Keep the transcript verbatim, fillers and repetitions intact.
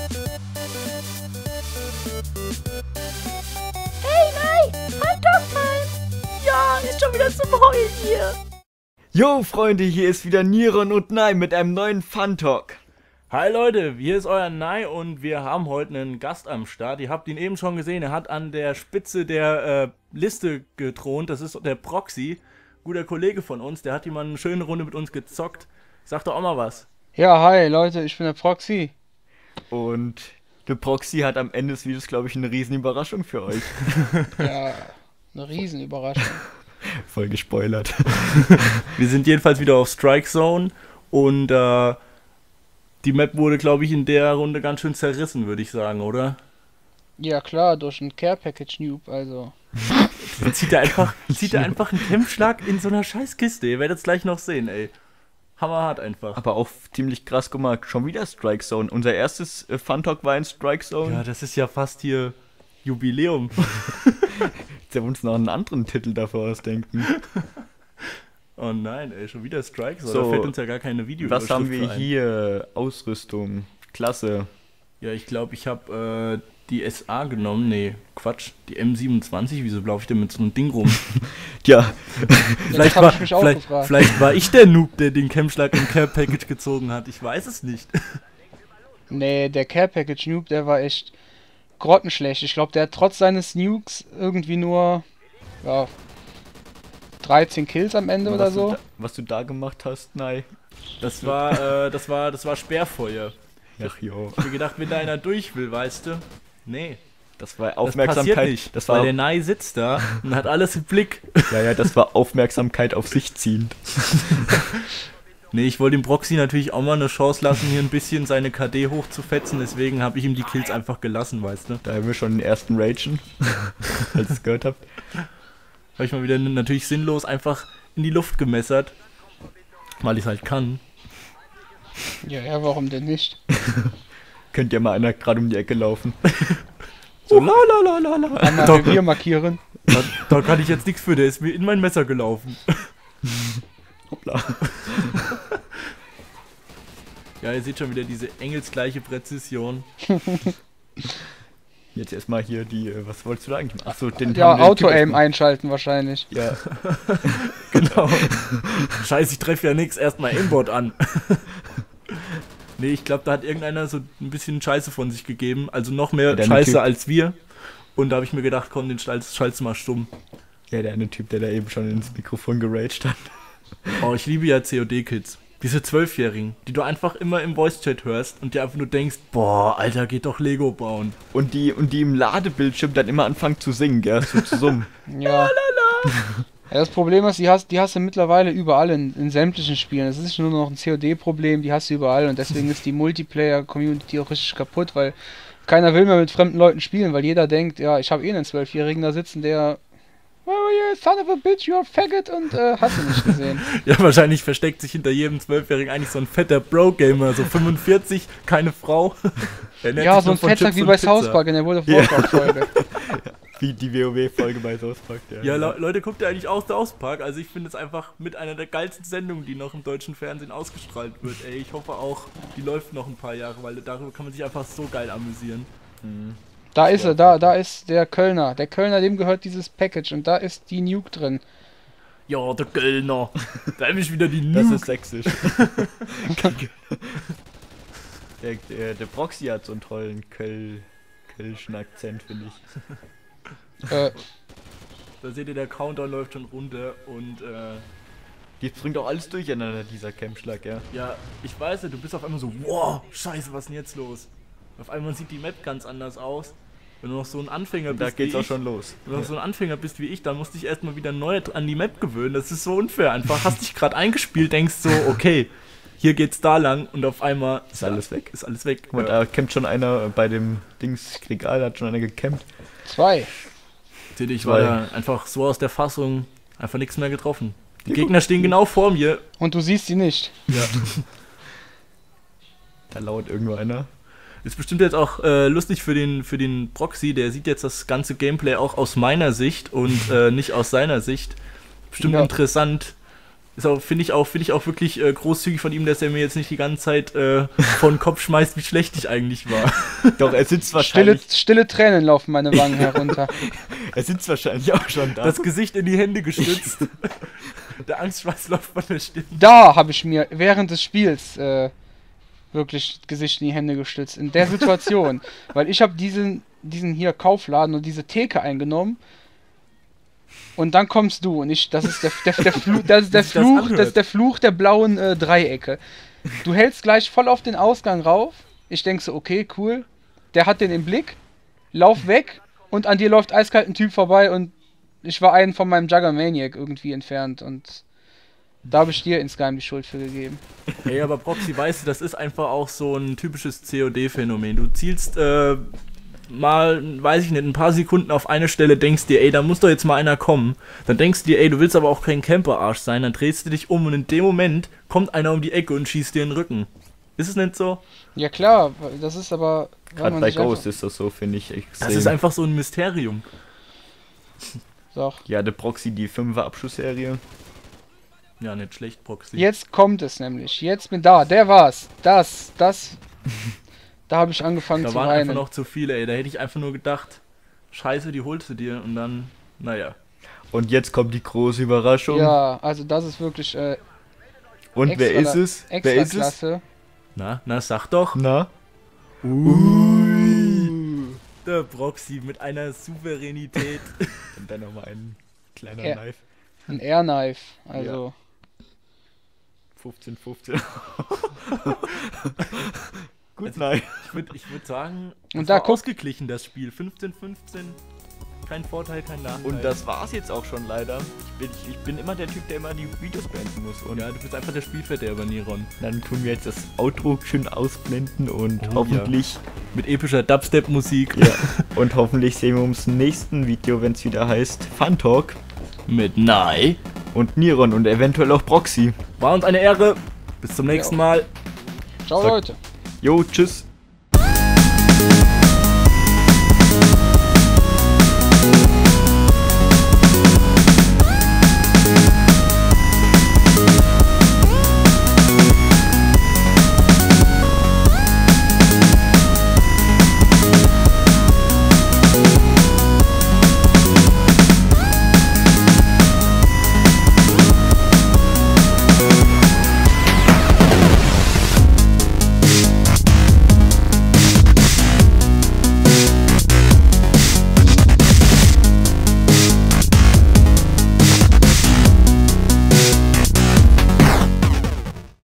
Hey, nein! Halt doch mal! Ja, ist schon wieder zum Heulen hier. Yo, Freunde, hier ist wieder Niron und Nai mit einem neuen Fun Talk. Hi Leute, hier ist euer Nai und wir haben heute einen Gast am Start. Ihr habt ihn eben schon gesehen, er hat an der Spitze der äh, Liste gethront. Das ist der Proxy, guter Kollege von uns. Der hat hier mal eine schöne Runde mit uns gezockt. Sag doch auch mal was. Ja, hi Leute, ich bin der Proxy. Und der Proxy hat am Ende des Videos, glaube ich, eine riesen Überraschung für euch. Ja, eine Riesenüberraschung. Voll gespoilert. Wir sind jedenfalls wieder auf Strike Zone und äh, die Map wurde, glaube ich, in der Runde ganz schön zerrissen, würde ich sagen, oder? Ja klar, durch ein Care Package Noob, also. Dann zieht er einfach, zieht er einfach einen Kämpfschlag in so einer Scheißkiste. Ihr werdet es gleich noch sehen, ey. Hammerhart einfach. Aber auch ziemlich krass, guck mal, schon wieder Strike Zone. Unser erstes äh, Fun Talk war in Strike Zone. Ja, das ist ja fast hier Jubiläum. Jetzt haben wir uns noch einen anderen Titel dafür ausdenken. Oh nein, ey, schon wieder Strike Zone. So, da fällt uns ja gar keine Video. Was haben wir hier? Ausrüstung. Klasse. Ja, ich glaube, ich habe äh, die S A genommen. Nee, Quatsch. Die M siebenundzwanzig. Wieso laufe ich denn mit so einem Ding rum? Ja. vielleicht, hab war, ich mich auch vielleicht, gefragt. vielleicht war ich der Noob, der den Campschlag im Care Package gezogen hat. Ich weiß es nicht. Nee, der Care Package Noob, der war echt grottenschlecht. Ich glaube, der hat trotz seines Nukes irgendwie nur, ja, dreizehn Kills am Ende oder was so. Du da, was du da gemacht hast, Nai. Das war, äh, das war, das war Sperrfeuer. Ach jo. Ich hab mir gedacht, wenn da einer durch will, weißt du? Nee. Das war Das Aufmerksamkeit. passiert nicht, das weil war der Nai sitzt da und hat alles im Blick. Ja, ja, das war Aufmerksamkeit auf sich ziehend. Nee, ich wollte dem Proxy natürlich auch mal eine Chance lassen, hier ein bisschen seine K D hochzufetzen, deswegen habe ich ihm die Kills einfach gelassen, weißt du? Da haben wir schon den ersten Ragen, als ihr es gehört habt. Habe ich mal wieder natürlich sinnlos einfach in die Luft gemessert, weil ich es halt kann. Ja, ja, warum denn nicht? Könnt ihr mal einer gerade um die Ecke laufen. So, la la la la la. Einmal Doch. Revier markieren. Da, da kann ich jetzt nichts für, der ist mir in mein Messer gelaufen. Hoppla. Ja, ihr seht schon wieder diese engelsgleiche Präzision. Jetzt erstmal hier die, äh, was wolltest du da eigentlich machen? Achso, den Ja, haben wir den Typ Auto-Aim erstmal- einschalten wahrscheinlich. Ja, Genau. Scheiße, ich treffe ja nix, erstmal Aimbot an. Nee, ich glaube, da hat irgendeiner so ein bisschen Scheiße von sich gegeben. Also noch mehr Der Scheiße Typ. als wir. Und da habe ich mir gedacht, komm, den schaltest schalt's mal stumm. ja, der eine Typ, der da eben schon ins Mikrofon geraged hat. Oh, ich liebe ja C O D-Kids. Diese Zwölfjährigen, die du einfach immer im Voice-Chat hörst und dir einfach nur denkst, boah, Alter, geht doch Lego bauen. Und die, und die im Ladebildschirm dann immer anfangen zu singen, gell, so zu summen. Ja. Ja, das Problem ist, die hast, die hast du mittlerweile überall in, in sämtlichen Spielen. Es ist nicht nur noch ein C O D-Problem, die hast du überall und deswegen ist die Multiplayer-Community auch richtig kaputt, weil keiner will mehr mit fremden Leuten spielen, weil jeder denkt, ja, ich habe eh einen Zwölfjährigen da sitzen, der oh yeah, son of a bitch, you're a faggot und äh, hast du nicht gesehen. Ja, wahrscheinlich versteckt sich hinter jedem Zwölfjährigen eigentlich so ein fetter Bro-Gamer, so fünfundvierzig, keine Frau. Er nennt Ja, sich so nur ein von Fettsack Chips wie und bei Pizza. South Park in der World of Warcraft-Folge. Wie die WoW-Folge bei South Park. Ja, Le Leute, guckt ihr eigentlich auch South Park? Also ich finde es einfach mit einer der geilsten Sendungen, die noch im deutschen Fernsehen ausgestrahlt wird. Ey, ich hoffe auch, die läuft noch ein paar Jahre, weil darüber kann man sich einfach so geil amüsieren. Da ist er, da, da ist der Kölner. Der Kölner, dem gehört dieses Package und da ist die Nuke drin. Ja, der Kölner. Da habe ich wieder die Das Nuke. ist sächsisch. der, der, der Proxy hat so einen tollen Köl, Kölschen Akzent, finde ich. Äh, Da seht ihr, der Countdown läuft schon runter und äh, Die bringt auch alles durcheinander, dieser Campschlag, ja. ja, ich weiß ja, du bist auf einmal so, wow, scheiße, was ist denn jetzt los? Auf einmal sieht die Map ganz anders aus. Wenn du noch so ein Anfänger Und bist da geht's wie auch ich, schon los. wenn du noch so ein Anfänger bist wie ich, dann musst du dich erstmal wieder neu an die Map gewöhnen. Das ist so unfair einfach. Hast dich gerade eingespielt, denkst so, okay, hier geht's da lang und auf einmal Ist alles weg. Ist alles weg. Guck mal, da campt schon einer bei dem Dings Regal, da hat schon einer gecampt. zwei. Seht ihr, ich Zwei. war da einfach so aus der Fassung, einfach nichts mehr getroffen. Die Gegner stehen genau vor mir. Und du siehst sie nicht. Ja. Da lauert irgendwo einer. Ist bestimmt jetzt auch äh, lustig für den, für den Proxy, der sieht jetzt das ganze Gameplay auch aus meiner Sicht und äh, nicht aus seiner Sicht. Bestimmt Ja. interessant. Ist auch, finde ich auch, finde ich auch wirklich äh, großzügig von ihm, dass er mir jetzt nicht die ganze Zeit äh, vor den Kopf schmeißt, wie schlecht ich eigentlich war. Doch, er sitzt Stille, wahrscheinlich... stille Tränen laufen meine Wangen herunter. Er sitzt wahrscheinlich auch schon da. Das Gesicht in die Hände gestützt. Der Angstschweiß läuft von der Stirn. Da habe ich mir während des Spiels äh, wirklich das Gesicht in die Hände gestützt. In der Situation. Weil ich habe diesen, diesen hier Kaufladen und diese Theke eingenommen. Und dann kommst du und ich, das ist der, der, der, Fluch, das ist der, Sich das Fluch, anhört. das ist der Fluch der blauen äh, Dreiecke. Du hältst gleich voll auf den Ausgang rauf. Ich denk so, okay, cool. Der hat den im Blick. Lauf weg und an dir läuft eiskalt ein Typ vorbei und ich war einen von meinem Juggermaniac irgendwie entfernt und da habe ich dir insgeheim die Schuld für gegeben. Ey, aber Proxy, weißt du, das ist einfach auch so ein typisches C O D-Phänomen. Du zielst äh, mal, weiß ich nicht, ein paar Sekunden auf eine Stelle, denkst dir, ey, da muss doch jetzt mal einer kommen. Dann denkst du dir, ey, du willst aber auch kein Camper-Arsch sein. Dann drehst du dich um und in dem Moment kommt einer um die Ecke und schießt dir in den Rücken. Ist es nicht so? Ja klar, das ist aber... wenn Gerade man bei sich einfach- Ghost ist das so, finde ich, extrem. Das ist einfach so ein Mysterium. Doch. Ja, der Proxy, die fünfer Abschussserie. Ja, nicht schlecht, Proxy. Jetzt kommt es nämlich. Jetzt bin da. Der war's. Das, das. Da habe ich angefangen Da zu waren weinen. einfach noch zu viele, ey. Da hätte ich einfach nur gedacht, scheiße, die holst du dir und dann, naja. Und jetzt kommt die große Überraschung. Ja, also das ist wirklich äh, Und extra, wer ist es? extra Wer ist es? klasse. Na, na, sag doch. Na? Der Proxy mit einer Souveränität. Und dann nochmal ein kleiner Ja. Knife. Ein Air Knife. Also fünfzehn fünfzehn. Gut, Also, nein. Ich würde ich würd sagen, Und es da war guck- ausgeglichen, das Spiel. fünfzehn fünfzehn, kein Vorteil, kein Nachteil. Und das war's jetzt auch schon leider. Ich bin, ich, ich bin immer der Typ, der immer die Videos beenden muss. Und Ja, du bist einfach der Spielverderber, Niron. dann tun wir jetzt das Outro schön ausblenden und Oh, hoffentlich... Mit epischer Dubstep-Musik. Ja. Und hoffentlich sehen wir uns im nächsten Video, wenn es wieder heißt Fun Talk Mit Nai. und Niron und eventuell auch Proxy. War uns eine Ehre. Bis zum nächsten Ja. Mal. ciao Sag- Leute. Jo, tschüss.